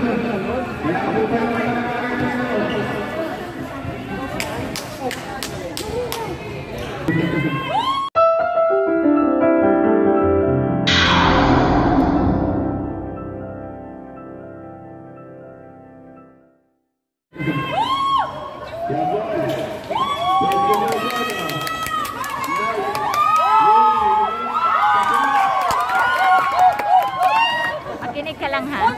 Makinig ka lang ha.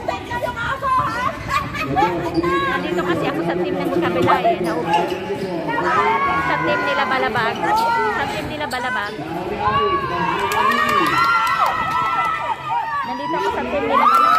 Nandito kasi ako sa team ng kabila eh. Sa team nila Balabag. Sa team nila Balabag. Nandito ako sa team nila Balabag.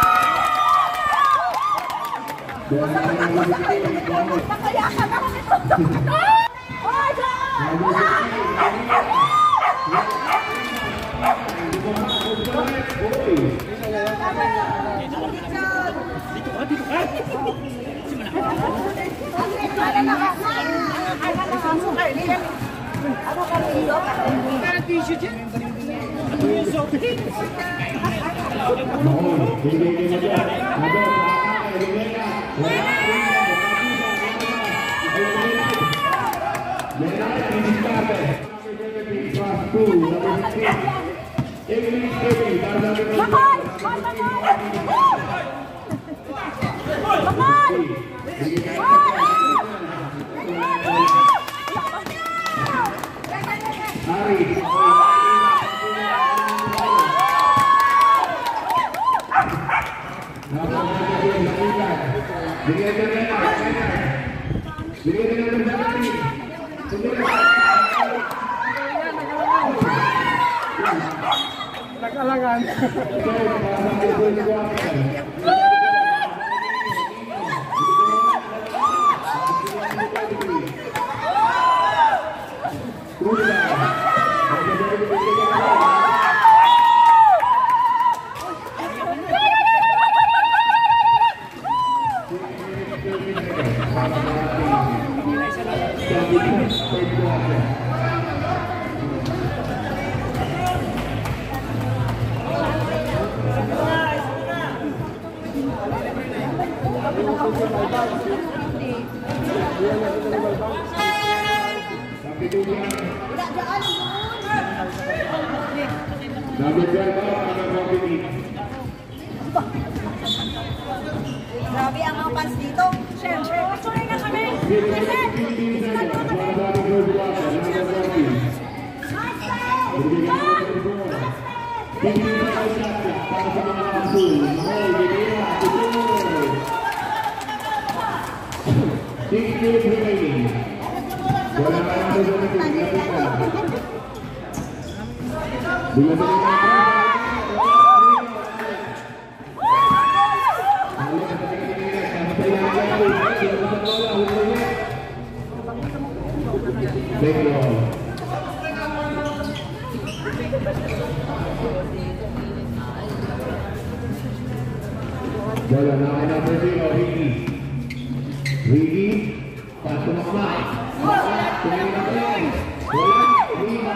Nakalangan. Grabe ang mga fans dito. Siyempre, patuloy na kami. Bola na kaya na Brazil o Ricky. Ricky, paso na kama. Tumingin na kayo. Wala, Ricky.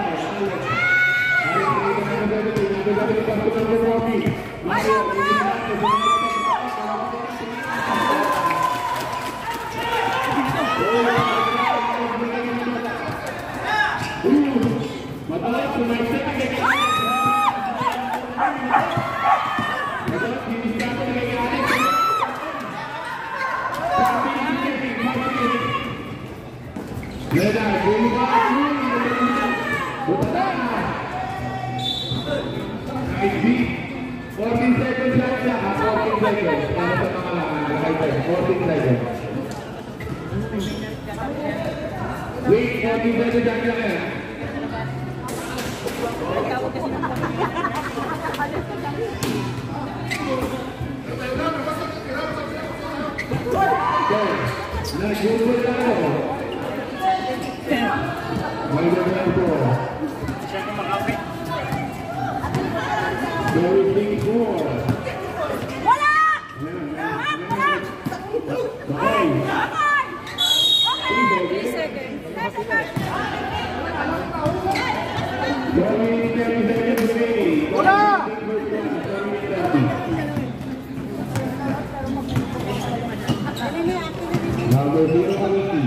Number 0, Ricky.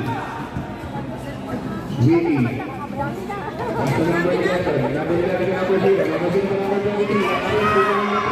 Ricky. Pass to number 11. Number 11 to number 0. Number 0 to number 23.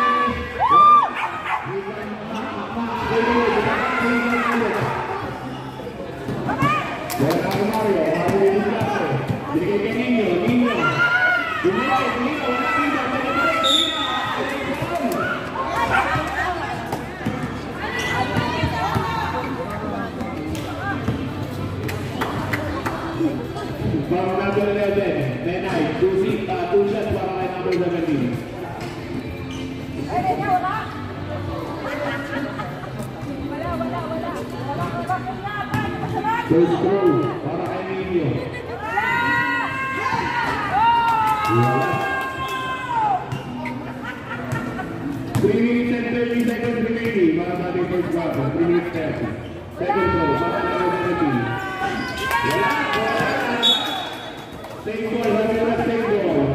From number 11, Menay, two shots para kay number 17. First throw para kay Nino. Wala. 3 minutes and 30 seconds remaining para sa ating first quarter. 3 minutes 30. Second throw para kay number 17. Wala. Take ball, take ball.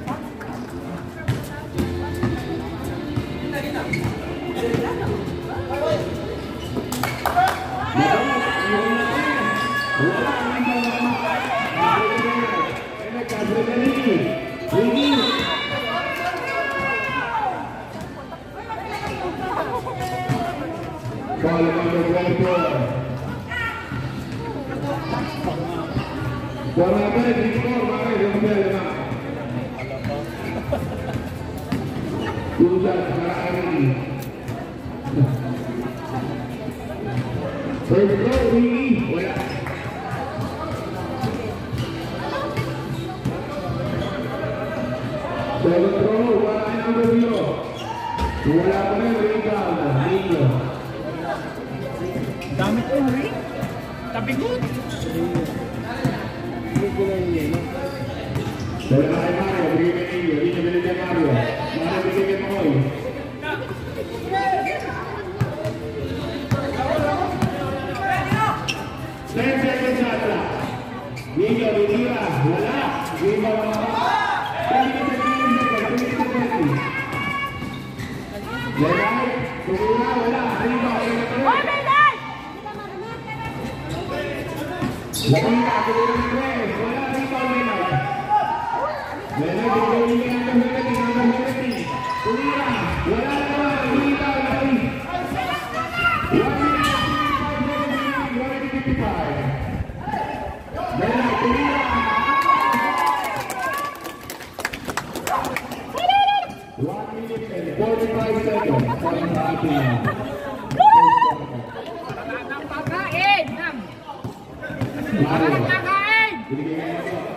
Ball number 24. Bola balik di skor, maka dia kembali lima. Urusan sekarang ini. First goal ini, bola. Second throw, bola number 0. Bola boleh berikan, Nino. Dami ko rin. Tapi good. Bola kay Mario, bigyan kay Nino. Nino bigyan kay Mario. Mario bigyan kay Makoy. 10 seconds shot clock. Nino, bigyan. Wala. Nino, wala. 20 seconds. Lenay, tumula, wala. Arriba, Lenay. Lapita, tumula, wala. Arriba, Lenay. Lenay, tumula, tumula, wala naman. Arriba, Lenay. 1 minute, 55. Lenay, tumula. 1 minute and 45 seconds. Sa ating Pagkain! Mario. Pagkain! Binigyan niya ito.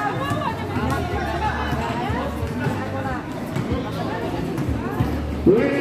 Wait!